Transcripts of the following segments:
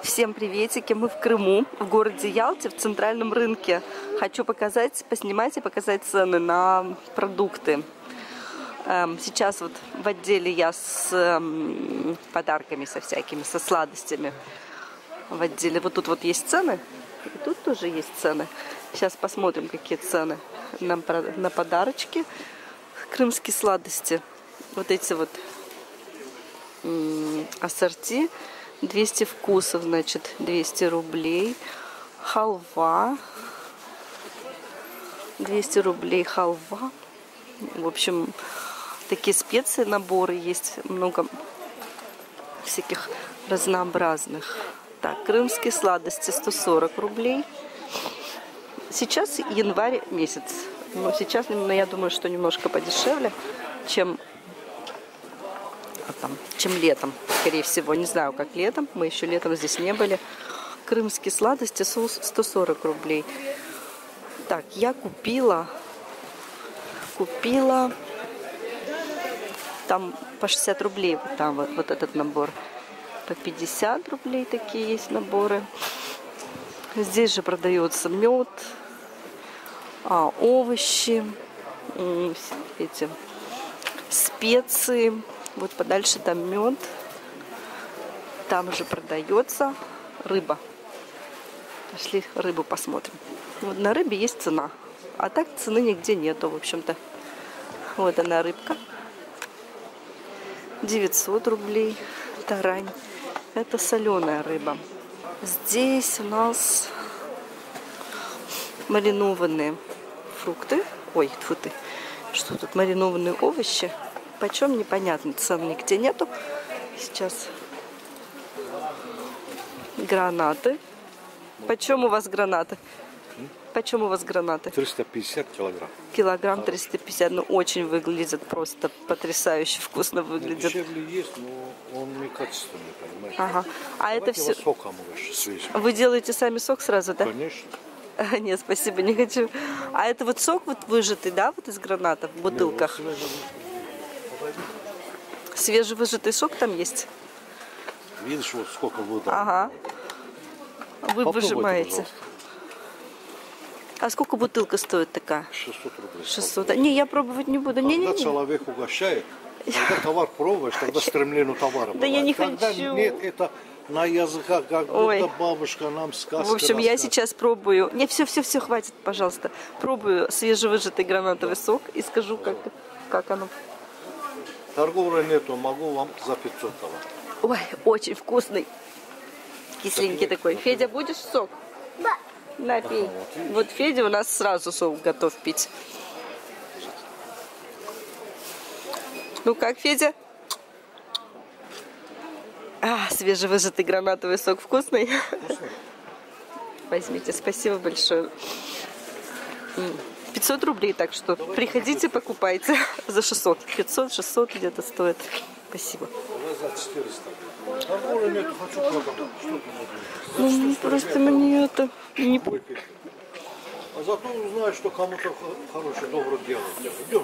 Всем приветики! Мы в Крыму, в городе Ялте, в центральном рынке. Хочу показать, поснимать и показать цены на продукты. Сейчас вот в отделе я с подарками, со всякими, со сладостями. В отделе вот тут вот есть цены, и тут тоже есть цены. Сейчас посмотрим, какие цены на подарочки. Крымские сладости. Вот эти вот ассорти. 200 вкусов, значит, 200 рублей. Халва. 200 рублей халва. В общем, такие специи, наборы есть. Много всяких разнообразных. Так, крымские сладости 140 рублей. Сейчас январь месяц. Но сейчас, я думаю, что немножко подешевле, чем летом, скорее всего. Не знаю, как летом. Мы еще летом здесь не были. Крымские сладости 140 рублей. Так, я купила там по 60 рублей. Там вот этот набор. По 50 рублей такие есть наборы. Здесь же продается мед, овощи, эти специи. Вот подальше там мед. Там же продается рыба. Пошли рыбу посмотрим. Вот на рыбе есть цена. А так цены нигде нету, в общем-то. Вот она рыбка. 900 рублей. Тарань. Это соленая рыба. Здесь у нас маринованные фрукты. Ой, тьфу ты. Что тут? Маринованные овощи. Почем, непонятно. Цен нигде нету. Сейчас гранаты. Почем у вас гранаты? Почем у вас гранаты? 350 килограмм. Килограмм 350. Ну, очень выглядит просто потрясающе вкусно выглядит. Дешевле есть, но он некачественный, понимаете? Ага. А это все... Соком свежим. Вы делаете сами сок сразу, да? Конечно. Нет, спасибо, не хочу. А это вот сок вот выжатый, да, вот из гранатов в бутылках? Свежевыжатый сок там есть? Видишь, вот сколько воды. Ага. Вы Попробуйте, выжимаете. пожалуйста. А сколько бутылка стоит такая? 600 рублей. 600. Не, я пробовать не буду. Когда человек угощает, когда товар пробуешь, тогда стремление товара. Да я не когда хочу. Нет, это на языках, как Ой. будто бабушка нам сказки. В общем, я сейчас пробую. Не, все, хватит, пожалуйста. Пробую свежевыжатый гранатовый сок и скажу, как оно. Торговли нету, могу вам за 500 товар. Ой, очень вкусный. Кисленький такой. Федя, будешь сок? Да. Напей. Вот Федя у нас сразу сок готов пить. Ну как, Федя? Свежевыжатый гранатовый сок вкусный? Возьмите, спасибо большое. 500 рублей, так что приходите, покупайте за 600. 500-600 где-то стоит. Спасибо. За 400. Торговли нету, хочу продавать. Что ты Ну, просто мне это... Не... А зато узнаешь, что кому-то хорошее, доброе дело. Идем.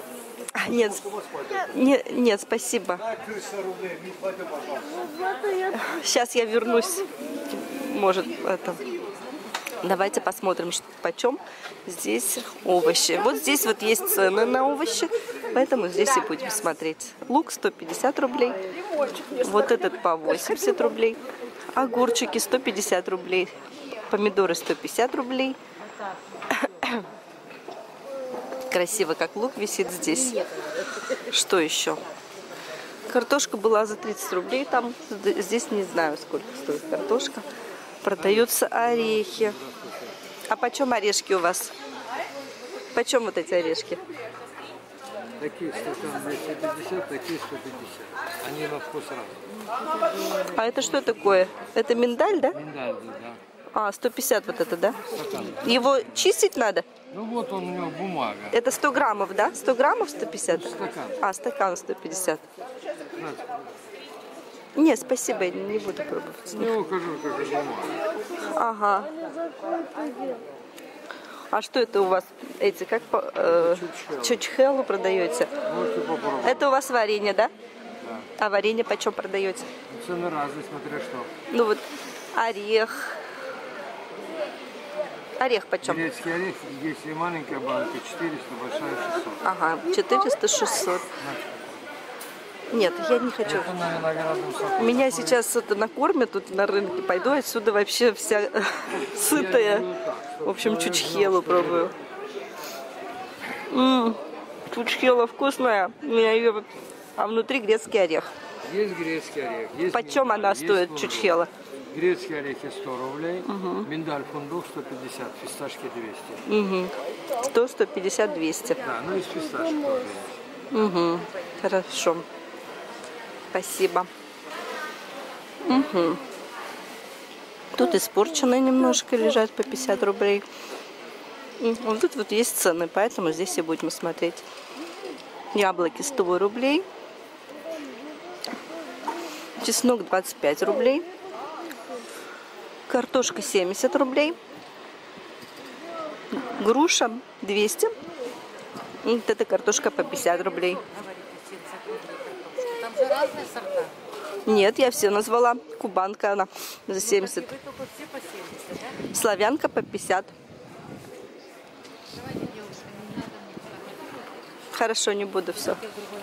Нет, спасибо. Сейчас я вернусь. Может, это... Давайте посмотрим, почем здесь овощи. Вот здесь вот есть цены на овощи, поэтому здесь и будем смотреть. Лук 150 рублей. Вот этот по 80 рублей. Огурчики 150 рублей. Помидоры 150 рублей. Красиво, как лук висит здесь. Что еще? Картошка была за 30 рублей. Там, здесь не знаю, сколько стоит картошка. Продаются орехи. А почем орешки у вас? Почем вот эти орешки? Такие стаканы 250, такие 150. Они на вкус разные. А это что такое? Это миндаль, да? Миндаль, да. 150 вот это, да? Стакан. Его чистить надо? Ну вот он, у него бумага. Это 100 граммов, да? 100 граммов 150? Стакан. Стакан 150. Нет, спасибо, я не буду пробовать. Не укажу, как и бумага. Ага. А что это у вас? Эти, как чучхелу продаете? Можете попробовать. Это у вас варенье, да? Да. А варенье почем продаете? Цены разные, смотря что. Ну вот Орех. Орех почем? Грецкий орех, если маленькая банка 400, большая 600. Ага, 400-600. Нет, я не хочу. Это на виноградном соку. Меня сейчас это накормят тут на рынке. Пойду отсюда вообще вся сытая. В общем, чучхелу пробую. Чучхела вкусная. А внутри грецкий орех. Есть грецкий орех. Есть Почем миндаль, она есть стоит, фундук. чучхела? Грецкие орехи 100 рублей, миндаль, фундук 150, фисташки 200. 100, 150, 200. Да, ну и с фисташек тоже есть. Угу. Хорошо. Спасибо. Тут испорченные немножко лежат по 50 рублей. Вот тут вот есть цены, поэтому здесь и будем смотреть. Яблоки 100 рублей. Чеснок 25 рублей. Картошка 70 рублей. Груша 200. И вот эта картошка по 50 рублей. Там же разные сорта. Нет, я все назвала. Кубанка она за 70. Вы только все по 70, да? Славянка по 50. Давайте, девушка, не надо мне. Хорошо, не буду все.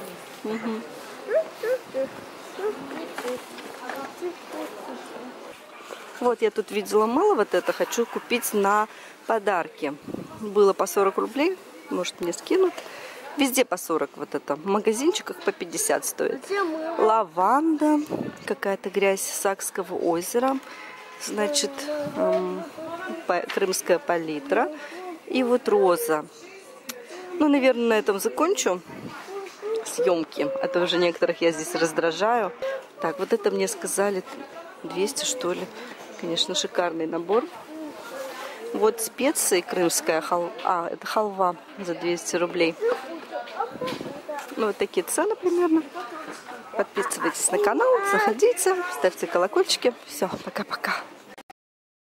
Вот я тут видела мало вот это. Хочу купить на подарки. Было по 40 рублей. Может, мне скинут. Везде по 40 вот это. В магазинчиках по 50 стоит. Лаванда. Какая-то грязь Сакского озера. Значит, крымская палитра. И вот роза. Ну, наверное, на этом закончу съемки. А то уже некоторых я здесь раздражаю. Так, вот это мне сказали 200, что ли. Конечно, шикарный набор. Вот специи крымская халва. Это халва за 200 рублей. Ну, вот такие цены примерно. Подписывайтесь на канал, заходите, ставьте колокольчики. Все, пока-пока.